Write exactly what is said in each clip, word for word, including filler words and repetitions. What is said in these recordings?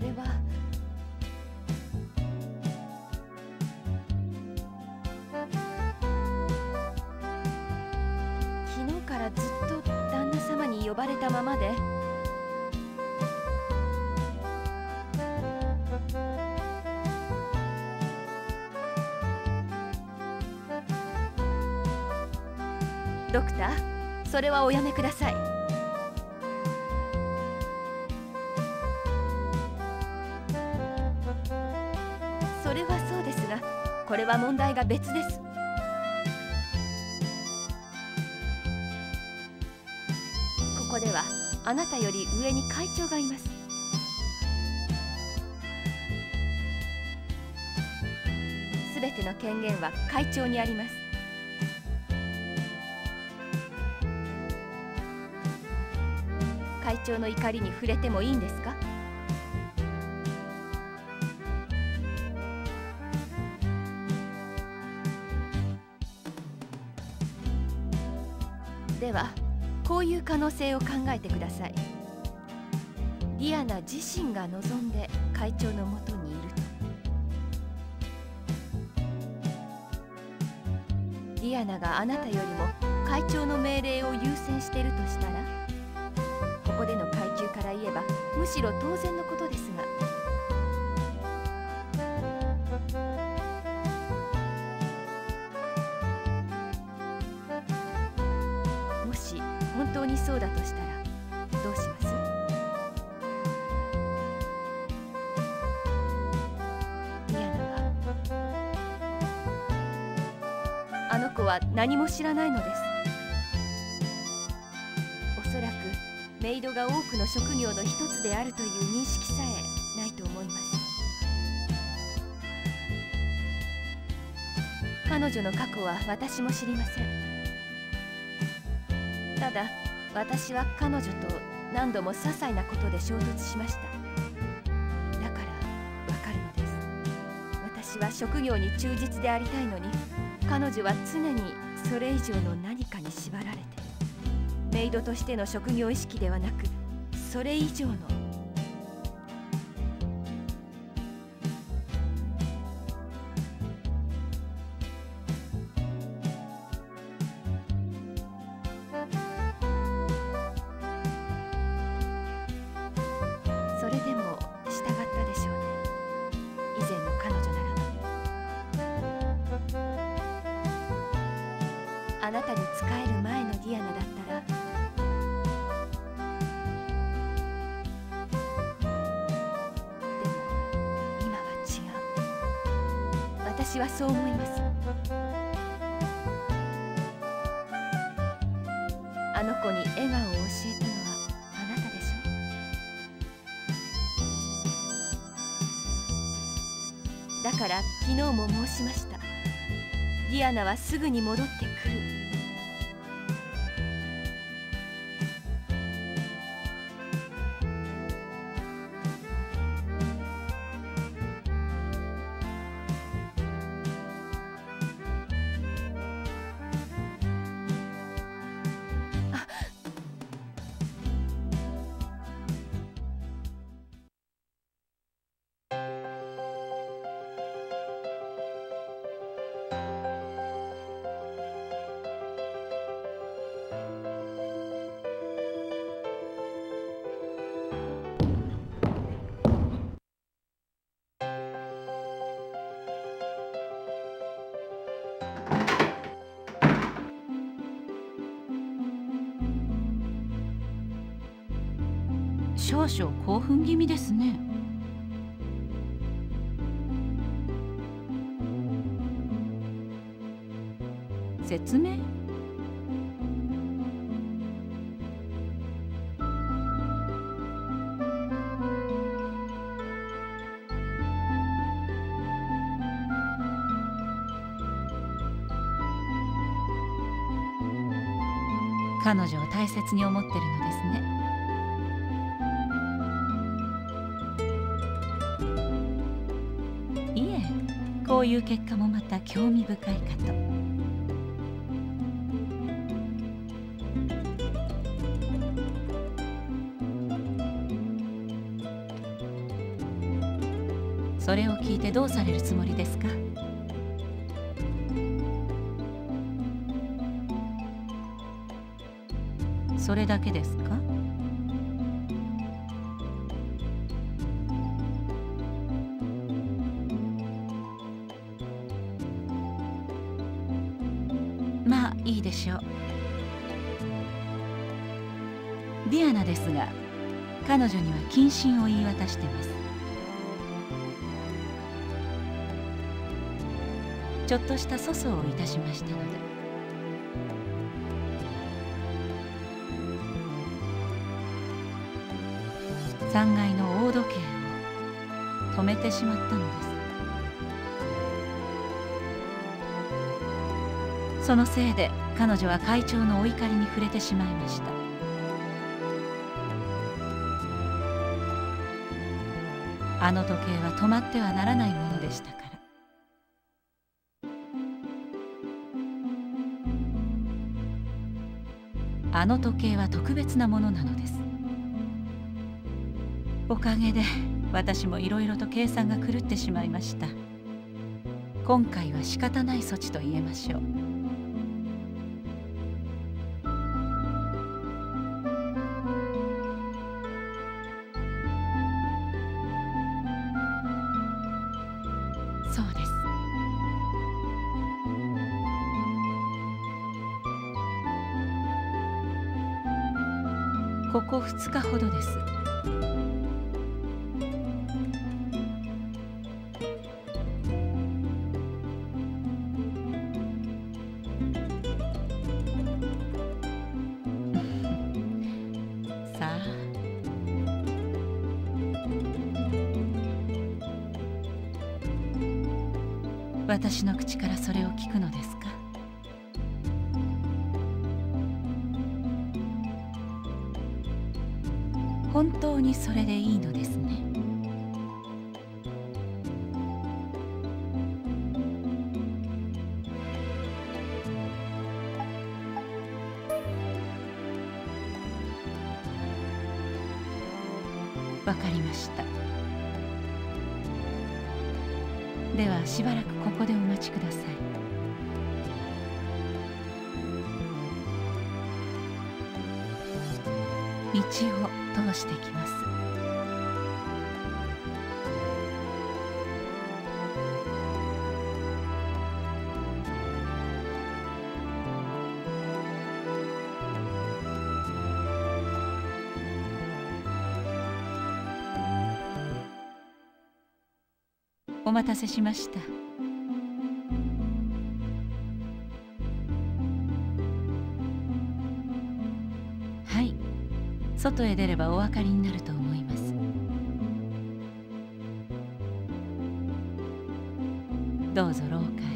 れは。昨日からずっと旦那様に呼ばれたままで。ドクター、それはおやめください。それはそうですが、これは問題が別です。ここではあなたより上に会長がいます。すべての権限は会長にあります。会長の怒りに触れてもいいんですか？では、こういう可能性を考えてください。ディアナ自身が望んで会長のもとにいると。ディアナがあなたよりも会長の命令を優先しているとしたら、ここでの階級から言えばむしろ当然のことですが。もし本当にそうだとしたらどうします？ディアナは、あの子は何も知らないのです。おそらくメイドが多くの職業の一つであるという認識さえないと思います。彼女の過去は私も知りません。ただ私は彼女と何度も些細なことで衝突しました。だからわかるのです。私は職業に忠実でありたいのに、彼女は常にそれ以上の何かに縛られて、メイドとしての職業意識ではなく、それ以上の。それでも従ったでしょうね、以前の彼女ならば。あなたに仕える前のディアナだったら、私はそう思います。あの子に笑顔を教えたのはあなたでしょ。だから昨日も申しました。ディアナはすぐに戻ってくる。 少々興奮気味ですね。説明？彼女を大切に思ってるのですね。こういう結果もまた興味深いかと。 それを聞いてどうされるつもりですか？それだけですか？まあいいでしょう。ディアナですが、彼女には謹慎を言い渡してます。ちょっとした粗相をいたしましたので。さんがいの大時計を止めてしまったのです。そのせいで彼女は会長のお怒りに触れてしまいました。あの時計は止まってはならないものでしたから。あの時計は特別なものなのです。おかげで私もいろいろと計算が狂ってしまいました。今回は仕方ない措置と言えましょう。そうです。ここふつかほどです。さあ、私の口からそれを聞くのですか？本当にそれでいいのですね。わかりました。ではしばらくここでお待ちください。道を通してきます。お待たせしました。はい、外へ出ればお分かりになると思います。どうぞ廊下へ。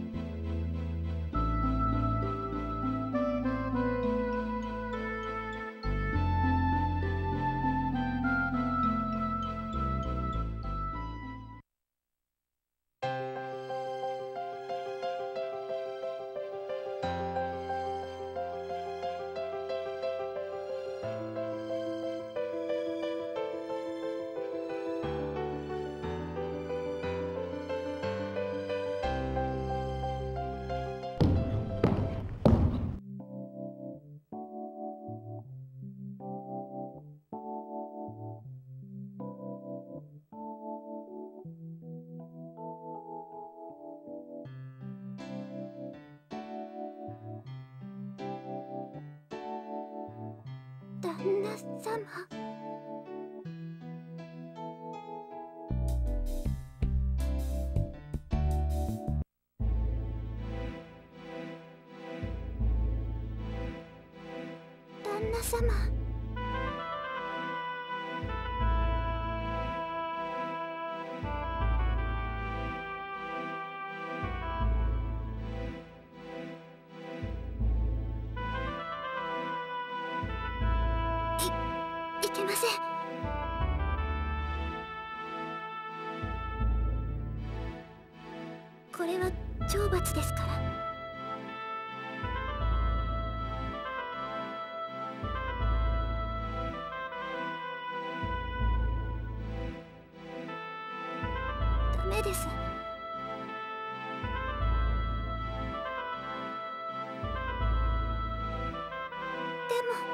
旦那様。旦那様。いけません。これは懲罰ですから。 メです。でも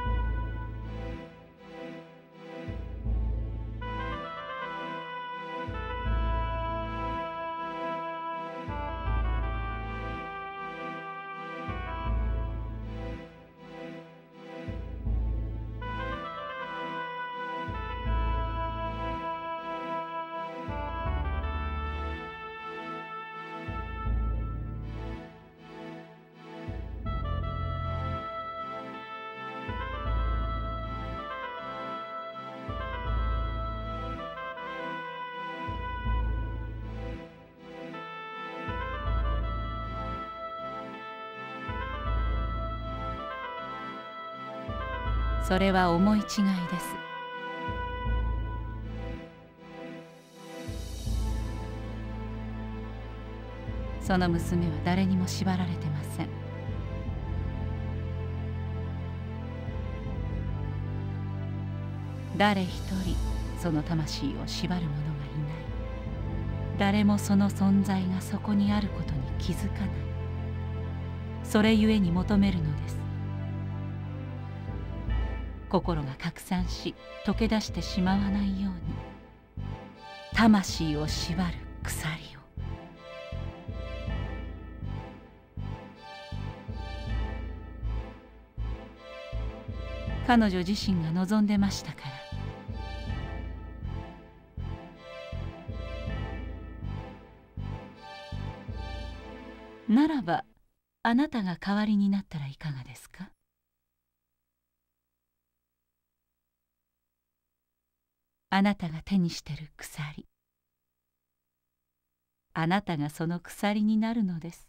それは思い違いです。その娘は誰にも縛られてません。誰一人その魂を縛る者がいない。誰もその存在がそこにあることに気づかない。それゆえに求めるのです。心が拡散し溶け出してしまわないように、魂を縛る鎖を。彼女自身が望んでましたから。ならばあなたが代わりになったらいかがですか。あなたが手にしてる鎖、あなたがその鎖になるのです。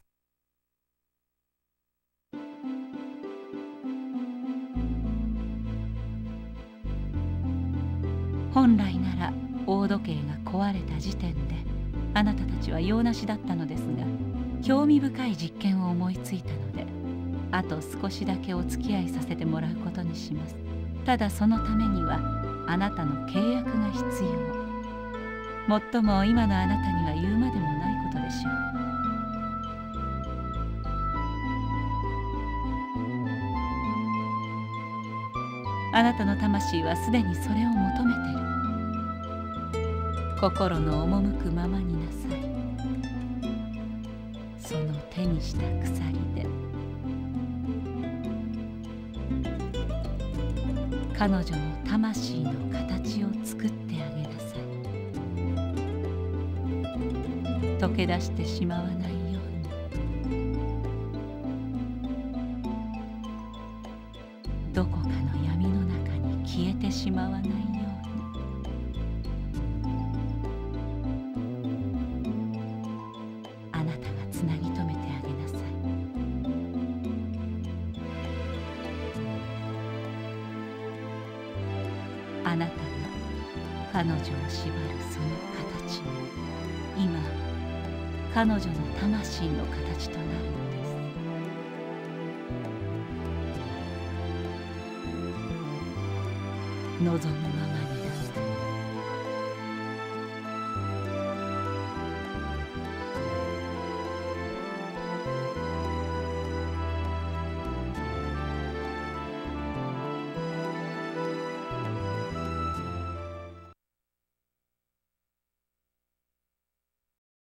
本来なら大時計が壊れた時点であなたたちは用なしだったのですが、興味深い実験を思いついたので、あと少しだけお付き合いさせてもらうことにします。ただそのためにはあなたの契約が必要。もっとも今のあなたには言うまでもないことでしょう。あなたの魂はすでにそれを求めてる。心の赴くままになさい。その手にした鎖で彼女の魂の形を作ってあげなさい。溶け出してしまわないように、どこかの闇の中に消えてしまわないように。あなたがつなぎ止めてあげなさい。あなたが彼女を縛るその形、今彼女の魂の形となるのです。望むまま